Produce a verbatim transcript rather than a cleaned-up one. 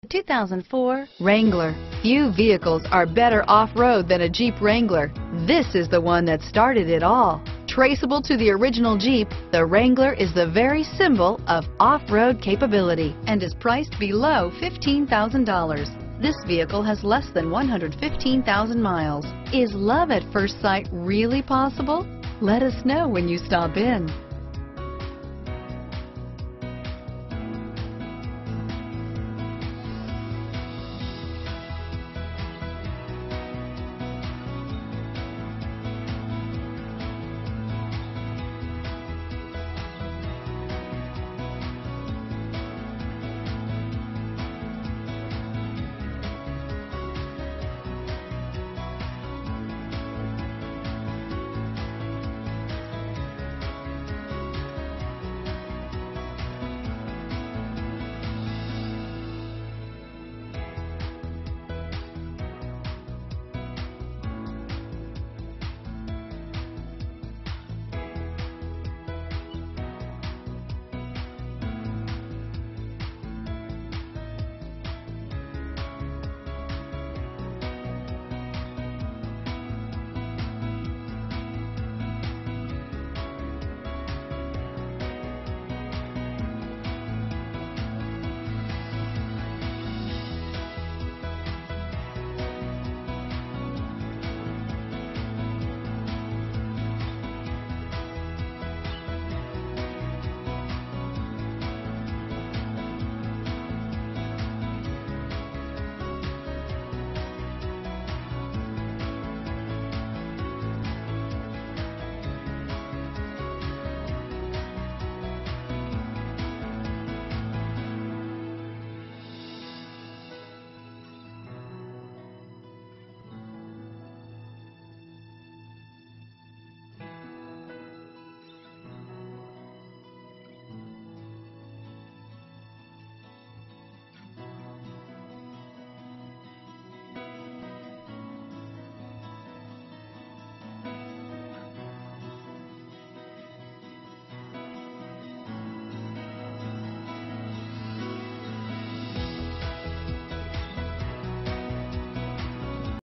two thousand four Wrangler. Few vehicles are better off-road than a Jeep Wrangler. This is the one that started it all. Traceable to the original Jeep, the Wrangler is the very symbol of off-road capability and is priced below fifteen thousand dollars. This vehicle has less than one hundred fifteen thousand miles. Is love at first sight really possible? Let us know when you stop in.